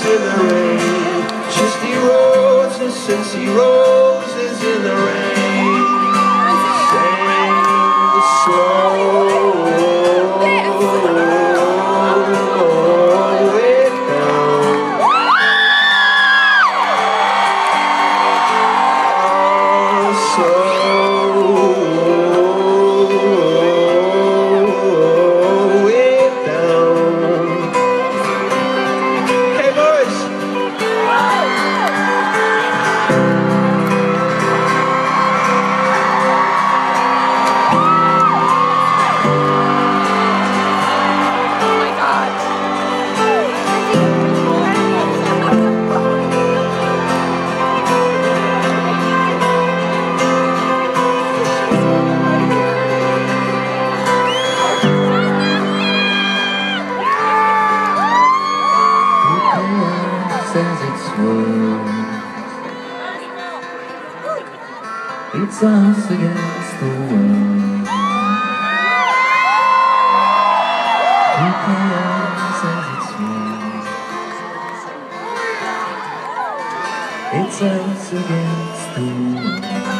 in the rain. Twisty roads and Cincy roses in the rain. Sang the slow way down. Says it's world. It's us against the world. Who says it's world. It's us against the world.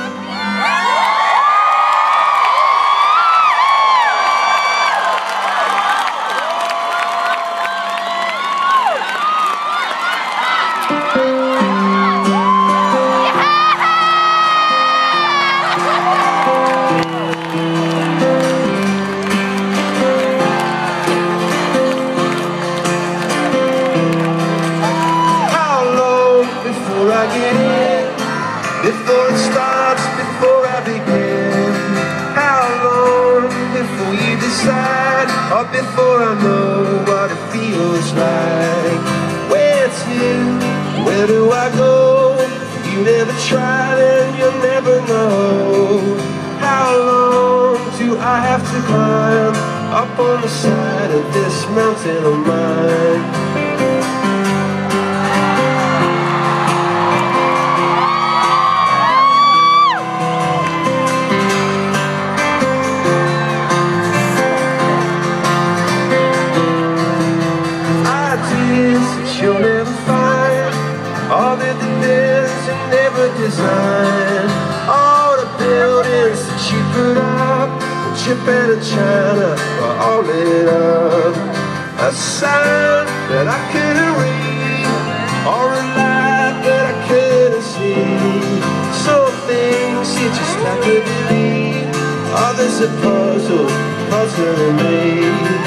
Before it starts, before I begin. How long before you decide, or before I know what it feels like? Where to? Where do I go? You never tried and you'll never know. How long do I have to climb up on the side of this mountain of mine? You'll never find all the things you never designed. All the buildings that you put up, Japan and China are all lit up. A sign that I couldn't read, or a light that I couldn't see. Some things you just have to believe, others are puzzling me.